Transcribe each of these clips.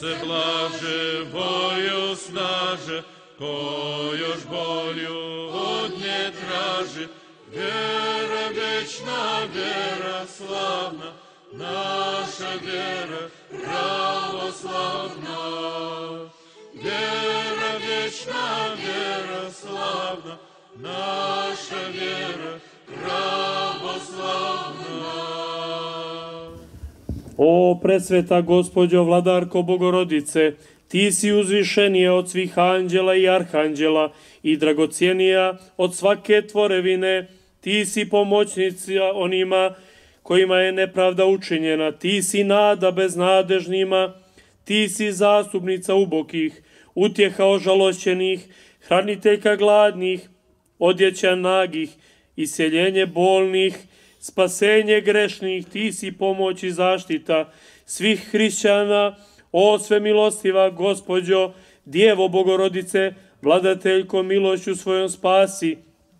se blaže volju snaže, ko još bolju od nje traži. Vjera večna, vjera slavna, naša vjera pravoslavna. Vjera večna, vjera slavna, naša vjera pravoslavna. O presveta Gospođo, Vladarko Bogorodice, ti si uzvišenija od svih anđela i arhanđela i dragocijenija od svake tvorevine. Ti si pomoćnica onima kojima je nepravda učinjena. Ti si nada beznadežnima. Ti si zastupnica ubokih, utjeha ožalošćenih, hraniteljka gladnih, odjeća nagih, isjeljenje bolnih, spasenje grešnih. Ti si pomoć i zaštita svih hrišćana. O svemilostiva Gospođo, Djevo Bogorodice, vladateljko milošću svojom spasi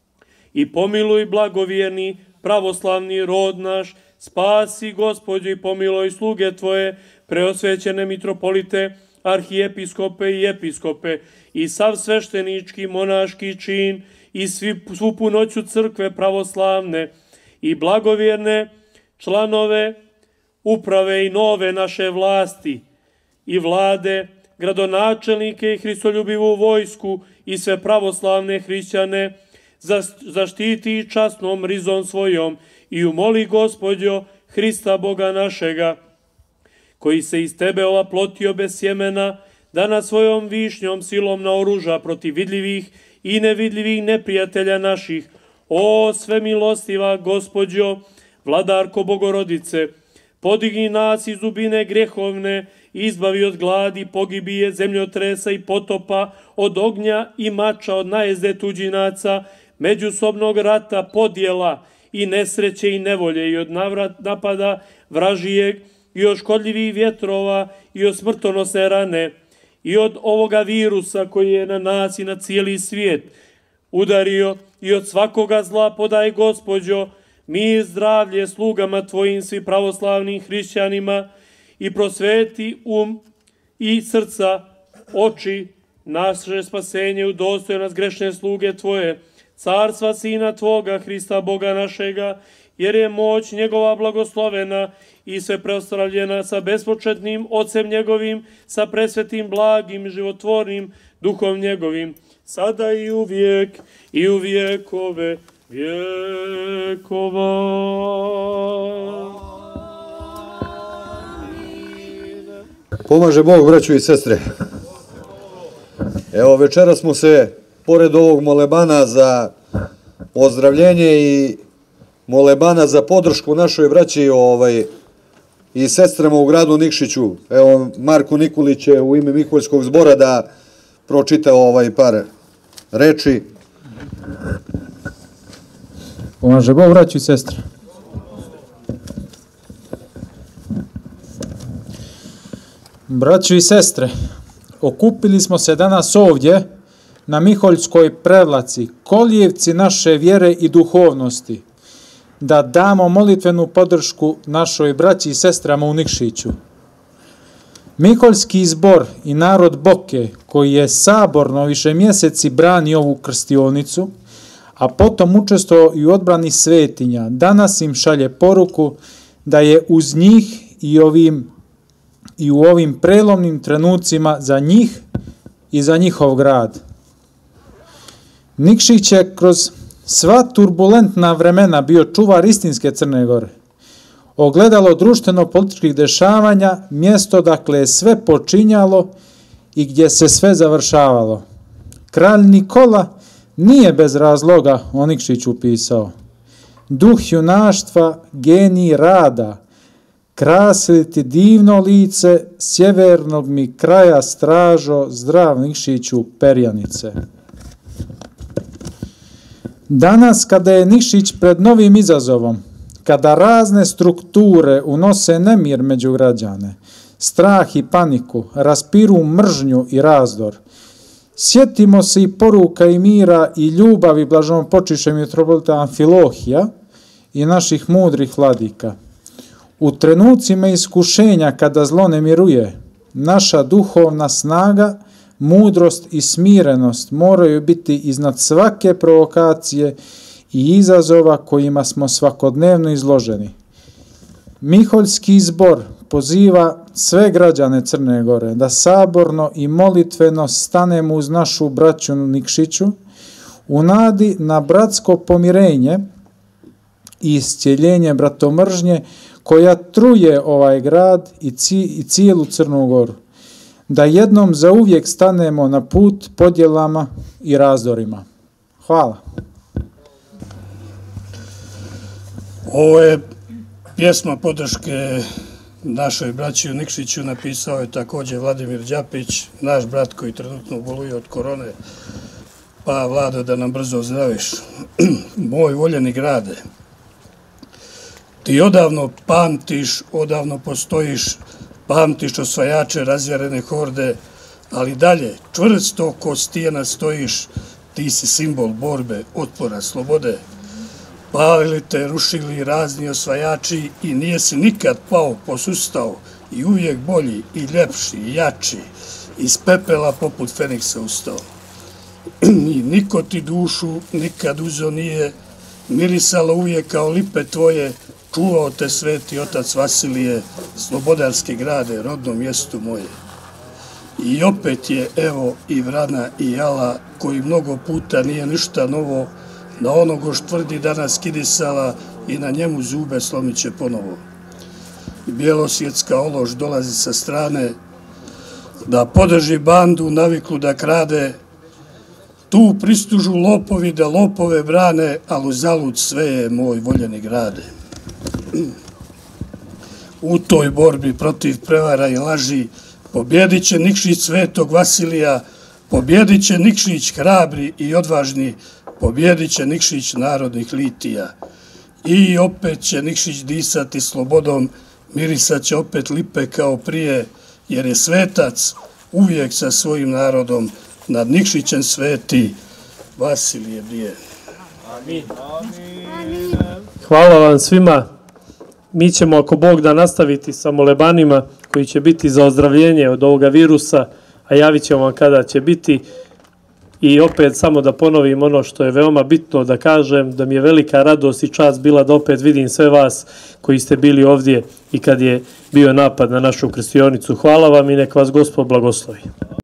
i pomiluj blagovjerni pravoslavni rod naš. Spasi, Gospođo, i pomiluj sluge Tvoje, preosvećene mitropolite, arhijepiskope i episkope, i sav sveštenički monaški čin, i svu punoću crkve pravoslavne, i blagovjerne članove uprave i nove naše vlasti, i vlade, gradonačelnike i hristoljubivu vojsku, i sve pravoslavne hrišćane, zaštiti časnom rizom svojom, i umoli, Gospođo, Hrista Boga našega, koji se iz Tebe ovaplotio bez sjemena, da nas svojom višnjom silom naoruža protiv vidljivih i nevidljivih neprijatelja naših. O svemilostiva Gospođo, Vladarko Bogorodice, podigni nas iz dubine grehovne, izbavi od gladi, pogibije, zemljotresa i potopa, od ognja i mača, od najezde tuđinaca, međusobnog rata, podjela i nesreće i nevolje, i od napada vražijeg, i od škodljivih vjetrova, i od smrtonosne rane, i od ovoga virusa koji je na nas i na cijeli svijet udario, i od svakoga zla podaj, Gospođo, mir, zdravlje slugama Tvojim, svi pravoslavnim hrišćanima, i prosveti i srca, oči, naše spasenje udostoje nas grešne sluge Tvoje, carstva Sina Tvoga, Hrista Boga našega, jer je moć njegova blagoslovena i sve preostravljena sa bespočetnim Otcem njegovim, sa presvetim, blagim, životvornim Duhom njegovim, sada i uvijek i u vjekove vjekova. Pomaže Bog, braćo i sestre. Evo, večera smo se, pored ovog molebana za ozdravljenje i molebana za podršku našoj braći i sestrama u gradu Nikšiću, evo, Marko Nikolić će u ime Miholjskog zbora da pročita par reči. Pomaže Bog, braćo i sestre. Braćo i sestre, okupili smo se danas ovdje na Miholjskoj prevlaci, kolijevci naše vjere i duhovnosti, da damo molitvenu podršku našoj braći i sestrama u Nikšiću. Miholjski zbor i narod Boke, koji je saborno više mjeseci brani ovu krstionicu, a potom učestvovao i u odbrani svetinja, danas im šalje poruku da je uz njih i u ovim prelomnim trenucima za njih i za njihov grad. Nikšić je kroz sva turbulentna vremena bio čuvar istinske Crne Gore, ogledalo društveno-političkih dešavanja, mjesto dakle je sve počinjalo i gdje se sve završavalo. Kralj Nikola nije bez razloga o Nikšiću pisao: duh junaštva, genij rada, krasili ti divno lice, sjevernog mi kraja stražo, zdrav Nikšiću perjanice. Danas kada je Nikšić pred novim izazovom, kada razne strukture unose nemir među građane, strah i paniku, raspiru mržnju i razdor, sjetimo se i poruka i mira i ljubavi blaženopočiše mitropolita Amfilohija i naših mudrih vladika. U trenucima iskušenja kada zlo ne miruje, naša duhovna snaga, mudrost i smirenost moraju biti iznad svake provokacije i izazova kojima smo svakodnevno izloženi. Miholjski zbor poziva sve građane Crne Gore da saborno i molitveno stanemo uz našu braću Nikšiću u nadi na bratsko pomirenje i iscjeljenje bratomržnje koja truje ovaj grad i cijelu Crnu Goru. Da jednom zauvijek stanemo na put podjelama i razdorima. Hvala. Ovo je pjesma podrške našoj braći Nikšiću, napisao je također Vladimir Đapić, naš brat koji trenutno boluje od korone. Pa, Vlado, da nam brzo zdraviš. Moj voljeni grade, ti odavno pamtiš, odavno postojiš, pamtiš osvajače razjarene horde, ali dalje, čvrsto ko stijena stojiš, ti si simbol borbe, otpora, slobode. Palili te, rušili razni osvajači i nije se nikad pao, posustao i uvijek bolji i ljepši i jači, iz pepela poput Feniksa ustao. I niko ti dušu nikad uzo nije, mirisalo uvijek kao lipe tvoje, čuvao te sveti otac Vasilije, slobodarske grade, rodno mjesto moje. I opet je, evo, i Vrana i Jala, koji mnogo puta nije ništa novo, na onogo što tvrdi danas kidisala i na njemu zube slomit će ponovo. I bjelosvjetska ološ dolazi sa strane, da podrži bandu naviklu da krade, tu pristužu lopovi da lopove brane, ali uzalud sve je moj voljeni grade. U toj borbi protiv prevara i laži pobjedit će Nikšić svetog Vasilija, pobjedit će Nikšić hrabri i odvažni, pobjedit će Nikšić narodnih litija. I opet će Nikšić disati slobodom, mirisat će opet lipe kao prije, jer je svetac uvijek sa svojim narodom, nad Nikšićem sveti Vasilije brije. Amin. Hvala vam svima. Mi ćemo, ako Bog da, nastaviti sa molebanima koji će biti za ozdravljenje od ovoga virusa, a javit ćemo vam kada će biti. I opet samo da ponovim ono što je veoma bitno da kažem, da mi je velika radost i čast bila da opet vidim sve vas koji ste bili ovdje i kad je bio napad na našu krstionicu. Hvala vam i nek vas Gospod blagoslovi.